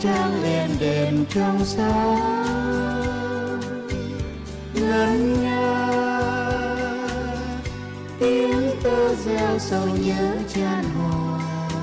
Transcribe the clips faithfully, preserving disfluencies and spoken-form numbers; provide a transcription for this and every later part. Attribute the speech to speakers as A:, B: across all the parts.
A: trăng êm đềm trong gió ngân nga tiếng tơ reo sầu nhớ chan hòa.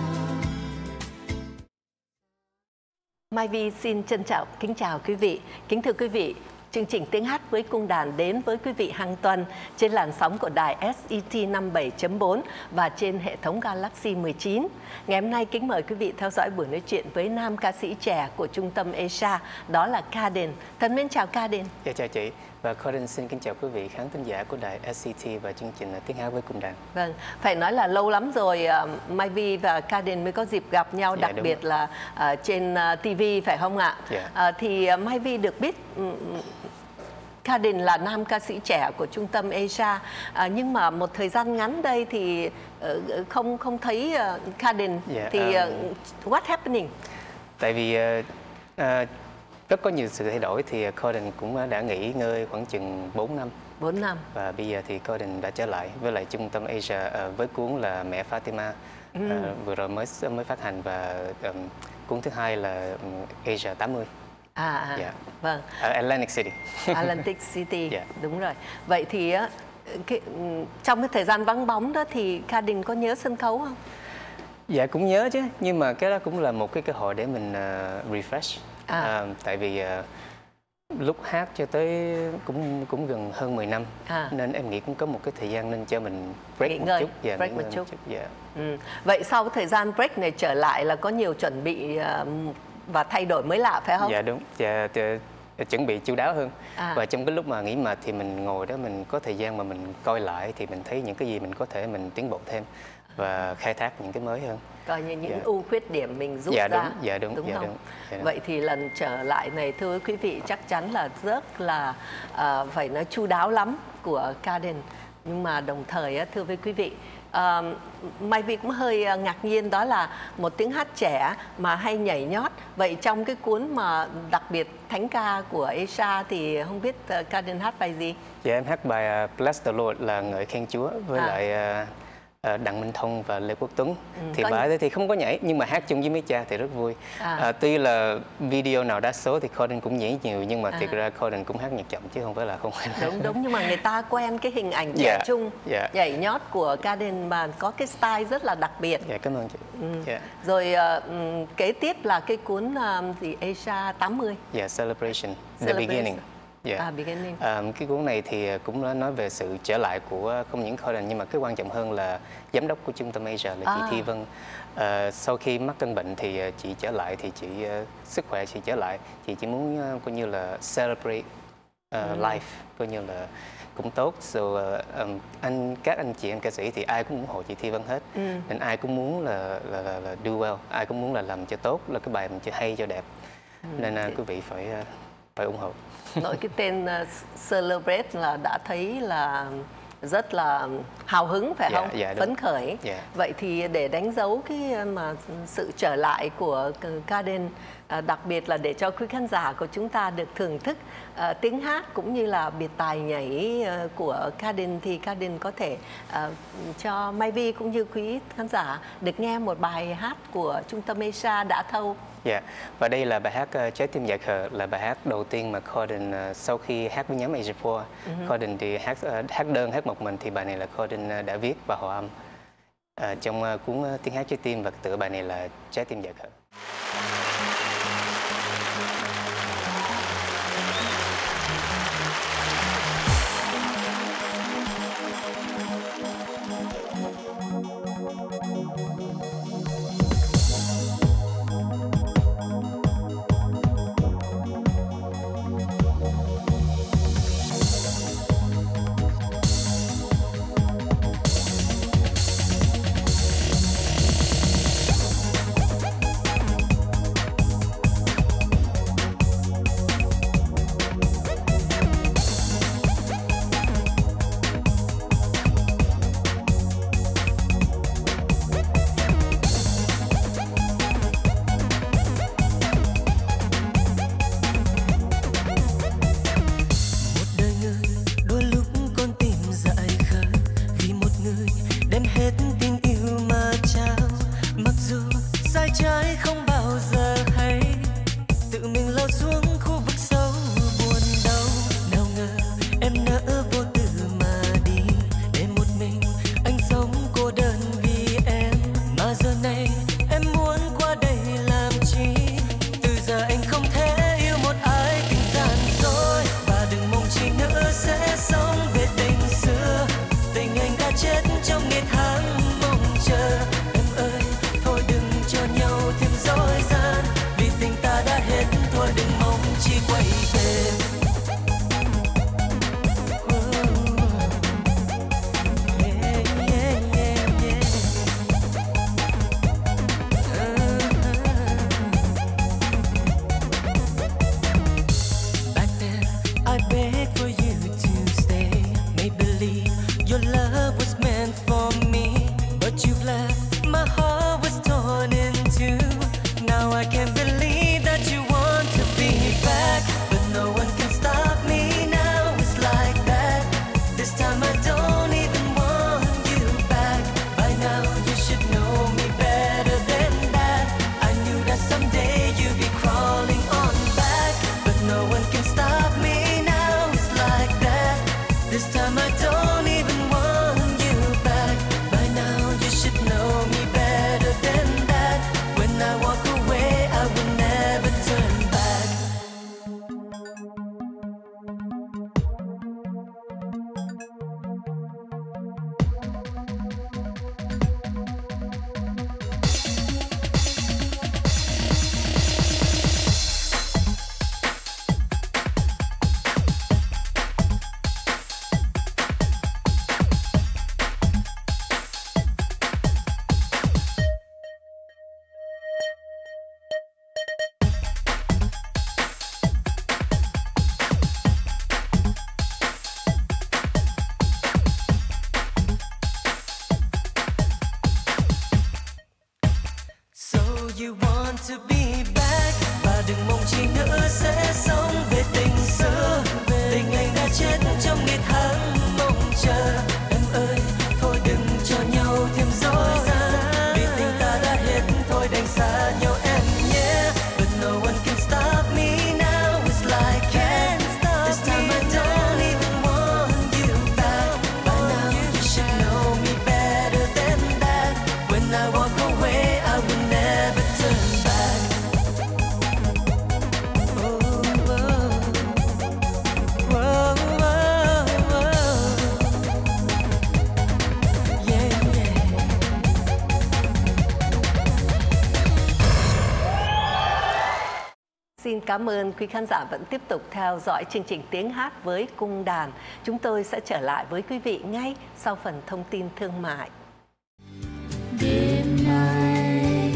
B: Mai Vi xin trân trọng kính chào quý vị. Kính thưa quý vị, chương trình Tiếng hát với cung đàn đến với quý vị hàng tuần trên làn sóng của đài ét e tê năm mươi bảy chấm bốn và trên hệ thống Galaxy mười chín. Ngày hôm nay kính mời quý vị theo dõi buổi nói chuyện với nam ca sĩ trẻ của trung tâm Asia, đó là Kaden. Thân mến chào Kaden.
C: Dạ chào chị, và Kaden xin kính chào quý vị khán thính giả của đài ét e tê và chương trình Tiếng hát với cung đàn.
B: Vâng, phải nói là lâu lắm rồi uh, Mai Vi và Kaden mới có dịp gặp nhau,
C: Dạ,
B: đặc biệt
C: rồi.
B: là uh, trên uh, ti vi phải không ạ?
C: Dạ.
B: Uh, thì uh, Mai Vi được biết um, Kaden là nam ca sĩ trẻ của trung tâm Asia, à, nhưng mà một thời gian ngắn đây thì uh, không không thấy uh, Kaden.
C: Yeah,
B: thì uh,
C: um,
B: what happening?
C: Tại vì uh, uh, rất có nhiều sự thay đổi thì Kaden cũng đã nghỉ ngơi khoảng chừng bốn năm.
B: bốn năm.
C: Và bây giờ thì Kaden đã trở lại với lại trung tâm Asia uh, với cuốn là Mẹ Fatima, ừ. uh, vừa rồi mới mới phát hành, và um, cuốn thứ hai là um, Asia tám mươi.
B: À, à
C: Yeah.
B: vâng.
C: Ở Atlantic City.
B: Atlantic City,
C: Yeah.
B: đúng rồi. Vậy thì cái, trong cái thời gian vắng bóng đó thì Kaden có nhớ sân khấu không?
C: Dạ cũng nhớ chứ, nhưng mà cái đó cũng là một cái cơ hội để mình uh, refresh.
B: À.
C: Uh, tại vì uh, lúc hát cho tới cũng cũng gần hơn mười năm,
B: à.
C: nên em nghĩ cũng có một cái thời gian nên cho mình break
B: nghỉ
C: một
B: ngơi,
C: chút. Dạ,
B: break
C: nghỉ
B: một
C: ngơi
B: chút.
C: một chút. Dạ.
B: Ừ. Vậy sau cái thời gian break này trở lại là có nhiều chuẩn bị uh, và thay đổi mới lạ phải không?
C: Dạ đúng, dạ, dạ, chuẩn bị chu đáo hơn.
B: À.
C: Và trong cái lúc mà nghỉ mệt thì mình ngồi đó, mình có thời gian mà mình coi lại thì mình thấy những cái gì mình có thể mình tiến bộ thêm và khai thác những cái mới hơn.
B: Coi như những
C: Dạ.
B: ưu khuyết điểm mình rút
C: Dạ
B: ra.
C: đúng, dạ đúng,
B: đúng
C: dạ
B: không?
C: đúng, dạ đúng.
B: Vậy thì lần trở lại này thưa quý vị chắc chắn là rất là uh, phải nói chu đáo lắm của Kaden. Nhưng mà đồng thời thưa với quý vị, uh, Mai Vi cũng hơi ngạc nhiên, đó là một tiếng hát trẻ mà hay nhảy nhót. Vậy trong cái cuốn mà đặc biệt thánh ca của Asia thì không biết uh, Kaden hát bài gì?
C: Dạ em hát bài uh, Bless the Lord là ngợi khen Chúa với
B: à.
C: lại uh, Đặng Minh Thông và Lê Quốc Tuấn.
B: Ừ,
C: thì bài đấy thì không có nhảy, nhưng mà hát chung với mấy cha thì rất vui. À. À, tuy là video nào đa số thì Kaden cũng nhảy nhiều, nhưng mà à. thiệt ra Kaden cũng hát nhạc chậm chứ không phải là không phải là...
B: Đúng đúng, nhưng mà người ta quen cái hình ảnh trẻ yeah. trung, yeah. nhảy nhót của Kaden mà có cái style rất là đặc biệt.
C: Dạ, cảm ơn chị.
B: Ừ.
C: Yeah.
B: Rồi uh, kế tiếp là cái cuốn uh, gì Asia tám mươi.
C: Yeah, Celebration,
B: Celebration.
C: The Beginning. Yeah.
B: À, beginning.
C: À, cái cuốn này thì cũng nói về sự trở lại của không những Kaden, nhưng mà cái quan trọng hơn là giám đốc của trung tâm Asia là chị à. Thi Vân. À, sau khi mắc căn bệnh thì chị trở lại, thì chị uh, sức khỏe chị trở lại, chị chỉ muốn uh, coi như là celebrate uh, ừ. life, coi như là cũng tốt. Rồi so, uh, um, anh các anh chị em ca sĩ thì ai cũng ủng hộ chị Thi Vân hết, ừ. nên ai cũng muốn là, là, là, là do well, ai cũng muốn là làm cho tốt, là cái bài mình cho hay cho đẹp, ừ. nên uh, quý vị phải uh, phải ủng hộ.
B: Nội cái tên uh, Celebrate là đã thấy là rất là hào hứng phải
C: dạ,
B: không?
C: Dạ,
B: phấn khởi.
C: Dạ.
B: Vậy thì để đánh dấu cái mà sự trở lại của Kaden, uh, đặc biệt là để cho quý khán giả của chúng ta được thưởng thức uh, tiếng hát cũng như là biệt tài nhảy uh, của Kaden, thì Kaden có thể uh, cho Mai Vi cũng như quý khán giả được nghe một bài hát của trung tâm Asia đã thâu.
C: Dạ, yeah. Và đây là bài hát uh, Trái tim dại khờ, là bài hát đầu tiên mà Kaden uh, sau khi hát với nhóm Asia bốn, uh-huh. Kaden thì hát uh, hát đơn, hát một mình, thì bài này là Kaden uh, đã viết và hòa âm uh, trong uh, cuốn uh, Tiếng hát trái tim, và tựa bài này là Trái tim dại khờ.
D: what you've left. My heart was torn in two. Now I can't believe that you want to be back, but no one can stop me now. It's like that. This time I don't even want you back. By now you should know me better than that. I knew that someday you'd be crawling on back, but no one can stop me now. It's like that. This time I don't even want you back. By now you should know me better than that. When I walk away, I will never turn back. So you want to be back, và đừng mong chi nữa sẽ sống về tình xưa, về ngày đã chết trong ngày tháng mong chờ. Em ơi, thôi đừng cho nhau thêm dối gian, vì tình ta đã hết, thôi đành xa nhau em nhé. But no one can stop me now. It's like can't stop this time I don't even want you back. By now you should know me better than that. When I walk away, I will never turn back. Oh, oh, oh, oh, oh. Yeah, yeah.
B: Xin cảm ơn quý khán giả vẫn tiếp tục theo dõi chương trình Tiếng hát với cung đàn. Chúng tôi sẽ trở lại với quý vị ngay sau phần thông tin thương mại.
A: Đêm nay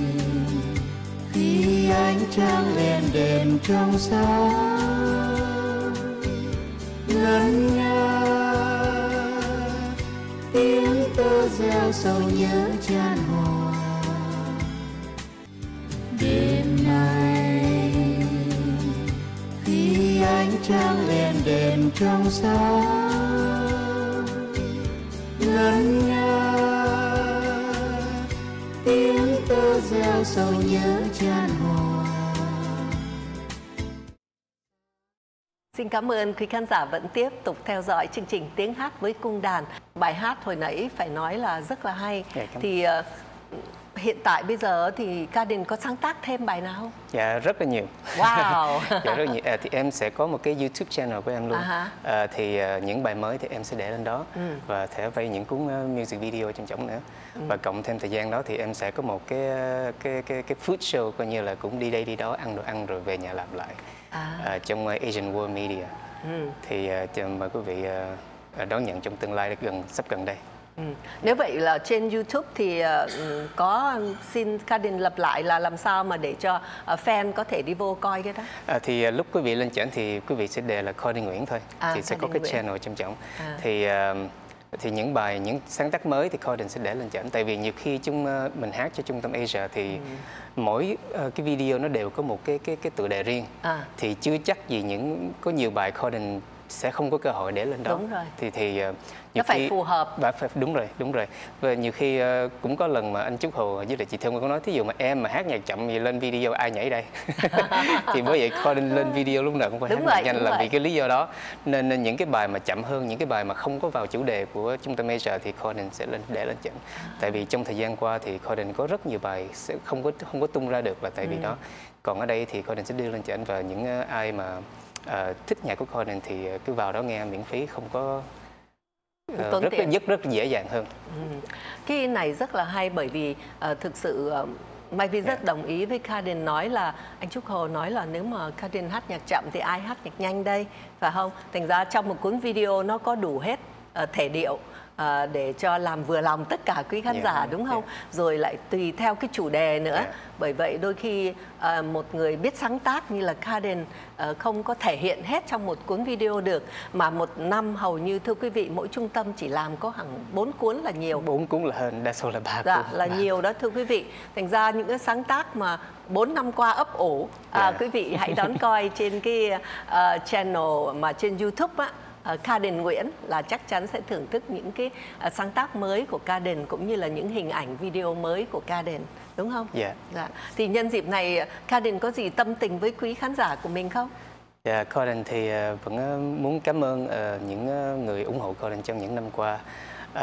A: khi ánh trăng lên đêm trong sáng, ngân nga tiếng tơ reo sầu nhớ chan hòa. Đêm nay khi ánh trăng lên đêm trong sáng, ngân nga tiếng tơ reo sầu nhớ chan hòa.
B: Xin cảm ơn quý khán giả vẫn tiếp tục theo dõi chương trình Tiếng hát với cung đàn. Bài hát hồi nãy phải nói là rất là hay.
C: Dạ, cảm
B: Thì uh, hiện tại bây giờ thì Cardin có sáng tác thêm bài nào không?
C: Dạ rất là nhiều.
B: Wow.
C: Dạ rất nhiều. À, thì em sẽ có một cái YouTube channel của em luôn.
B: À
C: à, thì uh, những bài mới thì em sẽ để lên đó,
B: ừ.
C: và sẽ vay những cuốn uh, music video trong trỏng nữa. Ừ. Và cộng thêm thời gian đó thì em sẽ có một cái uh, cái cái cái food show, coi như là cũng đi đây đi đó ăn đồ ăn rồi về nhà làm lại. À. Uh, trong uh, Asian World Media. Ừ. Thì uh, mời quý vị uh, đón nhận trong tương lai gần sắp gần đây.
B: Ừ. Nếu vậy là trên YouTube thì uh, có xin Cardin lập lại là làm sao mà để cho uh, fan có thể đi vô coi cái đó?
C: À, thì uh, lúc quý vị lên channel thì quý vị sẽ đề là Cardin Nguyễn thôi, à, thì sẽ có cái Nguyễn. Channel trong trọng. À. Thì uh, thì những bài những sáng tác mới thì Cardin sẽ để lên channel, tại vì nhiều khi chúng uh, mình hát cho Trung tâm Asia thì ừ. mỗi uh, cái video nó đều có một cái cái cái tựa đề riêng, à. Thì chưa chắc gì những có nhiều bài Cardin sẽ không có cơ hội để lên đó.
B: Đúng rồi.
C: Thì thì uh,
B: nó phải khi, phù hợp.
C: Phải, phải đúng rồi, đúng rồi. Và nhiều khi uh, cũng có lần mà anh Trúc Hồ với lại chị Thương có nói, thí dụ mà em mà hát nhạc chậm gì lên video ai nhảy đây? Thì bởi vậy Cardin lên video lúc nào cũng phải
B: đúng
C: hát
B: rồi,
C: nhạc nhanh là
B: vậy.
C: vì cái lý do đó. Nên, nên những cái bài mà chậm hơn, những cái bài mà không có vào chủ đề của Trung tâm Asia thì Cardin sẽ lên để lên chậm. À. Tại vì trong thời gian qua thì Cardin có rất nhiều bài sẽ không có không có tung ra được là tại vì ừ. đó. Còn ở đây thì Cardin sẽ đưa lên chậm, và những uh, ai mà À, thích nhạc của Cardin thì cứ vào đó nghe miễn phí, không có uh, rất, rất rất rất dễ dàng hơn.
B: Ừ. Cái này rất là hay, bởi vì uh, thực sự uh, Mai Vi rất yeah. đồng ý với Cardin nói là anh Trúc Hồ nói là nếu mà Cardin hát nhạc chậm thì ai hát nhạc nhanh đây, phải không? Thành ra trong một cuốn video nó có đủ hết uh, thể điệu à, để cho làm vừa lòng tất cả quý khán
C: Yeah,
B: giả
C: yeah,
B: đúng không?
C: yeah.
B: Rồi lại tùy theo cái chủ đề nữa.
C: Yeah.
B: Bởi vậy đôi khi à, một người biết sáng tác như là Kaden à, không có thể hiện hết trong một cuốn video được, mà một năm hầu như thưa quý vị mỗi trung tâm chỉ làm có hàng bốn cuốn là nhiều.
C: Bốn cuốn là hơn, đa số là ba
B: Dạ,
C: cuốn.
B: là nhiều đó thưa quý vị. Thành ra những cái sáng tác mà bốn năm qua ấp ủ, à,
C: Yeah.
B: quý vị hãy đón coi trên cái uh, channel mà trên YouTube á, uh, Kaden Nguyễn, là chắc chắn sẽ thưởng thức những cái uh, sáng tác mới của Kaden cũng như là những hình ảnh video mới của Kaden, đúng không?
C: Dạ.
B: Dạ. Thì nhân dịp này Kaden có gì tâm tình với quý khán giả của mình không?
C: Dạ, Kaden thì uh, vẫn uh, muốn cảm ơn uh, những uh, người ủng hộ Kaden trong những năm qua. Uh,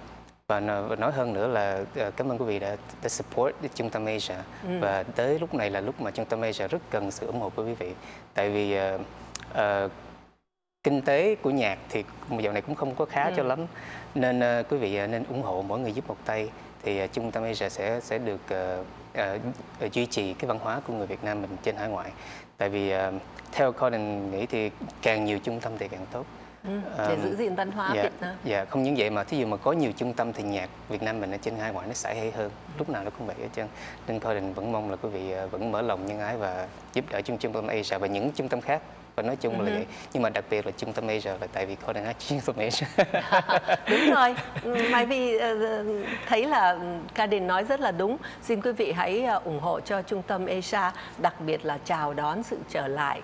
C: Và nói hơn nữa là cảm ơn quý vị đã, đã support Trung tâm Asia. Ừ. Và tới lúc này là lúc mà Trung tâm Asia rất cần sự ủng hộ của quý vị. Tại vì uh, uh, kinh tế của nhạc thì dạo này cũng không có khá ừ. cho lắm. Nên uh, quý vị uh, nên ủng hộ, mỗi người giúp một tay. Thì uh, Trung tâm Asia sẽ sẽ được uh, uh, duy trì cái văn hóa của người Việt Nam mình trên hải ngoại. Tại vì uh, theo Kaden nghĩ thì càng nhiều trung tâm thì càng tốt.
B: Ừ, để giữ gìn văn hóa
C: dạ,
B: Việt Nam.
C: Dạ, không những vậy mà thí dụ mà có nhiều trung tâm thì nhạc Việt Nam mình ở trên hải ngoại nó sẽ hay hơn. Lúc nào nó cũng vậy hết trơn. Nên Kaden vẫn mong là quý vị vẫn mở lòng nhân ái và giúp đỡ trung tâm Asia và những trung tâm khác. Và nói chung uh-huh. là vậy. Nhưng mà đặc biệt là trung tâm Asia là tại vì Kaden hát trung tâm Asia.
B: Đúng rồi. Mai Vi thấy là Kaden nói rất là đúng. Xin quý vị hãy ủng hộ cho trung tâm Asia, đặc biệt là chào đón sự trở lại,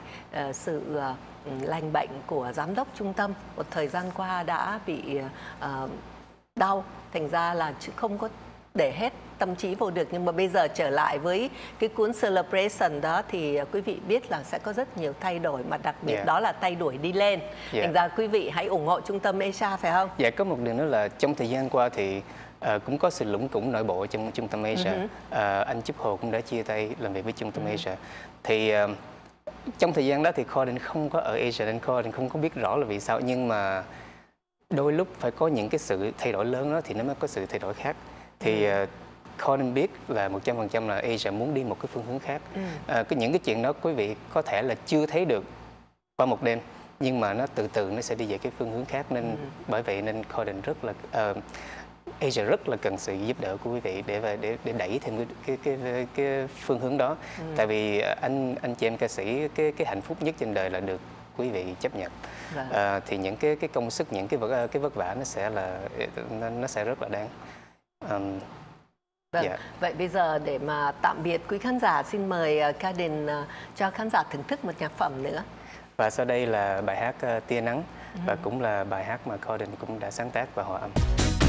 B: sự lành bệnh của giám đốc trung tâm. Một thời gian qua đã bị uh, đau, thành ra là không có để hết tâm trí vào được. Nhưng mà bây giờ trở lại với cái cuốn Celebration đó thì quý vị biết là sẽ có rất nhiều thay đổi, mà đặc biệt yeah. đó là thay đổi đi lên. Yeah. Thành ra quý vị hãy ủng hộ trung tâm Asia, phải không?
C: Dạ, có một điều nữa là trong thời gian qua thì uh, cũng có sự lũng củng nội bộ trong trung tâm Asia. Uh-huh. uh, anh Trúc Hồ cũng đã chia tay làm việc với trung tâm uh-huh. Asia. Thì uh, trong thời gian đó thì Kaden không có ở Asia nên Kaden không có biết rõ là vì sao, nhưng mà đôi lúc phải có những cái sự thay đổi lớn đó thì nó mới có sự thay đổi khác. Thì ừ. uh, Kaden biết là một trăm phần trăm là Asia muốn đi một cái phương hướng khác. Ừ. Uh, cái những cái chuyện đó quý vị có thể là chưa thấy được qua một đêm, nhưng mà nó từ từ nó sẽ đi về cái phương hướng khác. Nên ừ. bởi vậy nên Kaden rất là uh, Asia rất là cần sự giúp đỡ của quý vị để để để đẩy thêm cái cái cái, cái phương hướng đó. Ừ. Tại vì anh anh chị em ca sĩ cái cái hạnh phúc nhất trên đời là được quý vị chấp nhận. À, thì những cái cái công sức, những cái vất cái vất vả nó sẽ là nó, nó sẽ rất là đáng. Um,
B: Vâng.
C: Yeah.
B: Vậy bây giờ để mà tạm biệt quý khán giả, xin mời Kaden uh, cho khán giả thưởng thức một nhạc phẩm nữa.
C: Và sau đây là bài hát uh, Tia Nắng. Ừ. Và cũng là bài hát mà Kaden cũng đã sáng tác và hòa âm.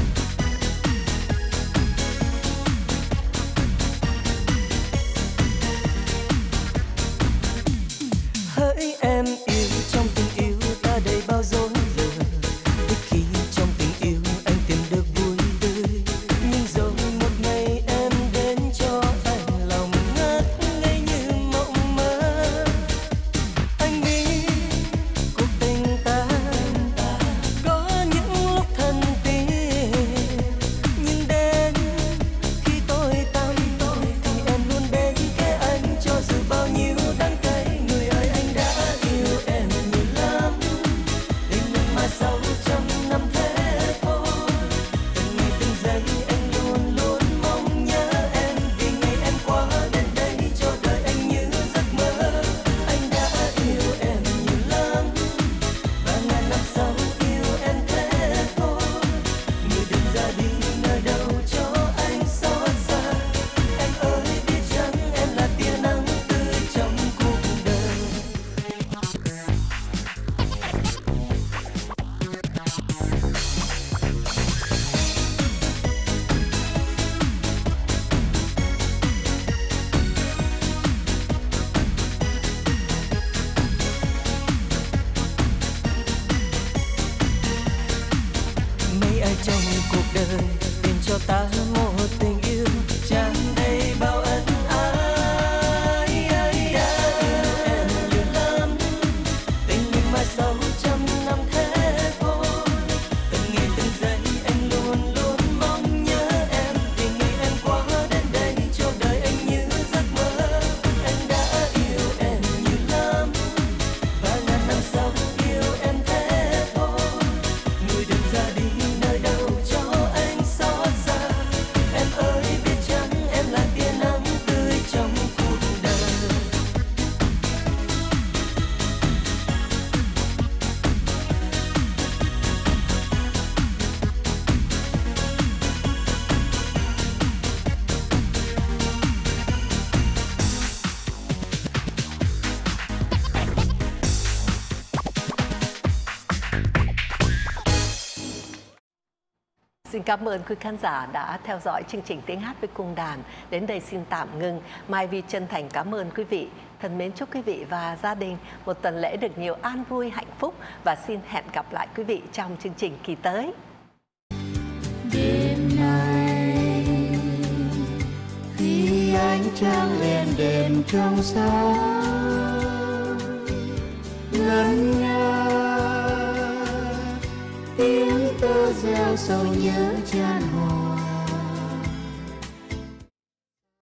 D: Hỡi em yêu, trong tình yêu ta đầy bao dối lừa. Ít khi trong tình yêu anh tìm được vui tươi, nhưng rồi một ngày em đến cho anh lòng ngất ngây như mộng mơ. Anh biết cuộc tình ta có những lúc thân thiết,
B: Xin cảm ơn quý khán giả đã theo dõi chương trình Tiếng hát với cung đàn. Đến đây xin tạm ngưng. Mai Vi chân thành cảm ơn quý vị. Thân mến chúc quý vị và gia đình một tuần lễ được nhiều an vui, hạnh phúc và xin hẹn gặp lại quý vị trong chương trình kỳ tới.
A: Đêm nay khi ánh trăng lên đêm trong sáng, ngân nga tiếng tơ reo sầu nhớ chan hòa.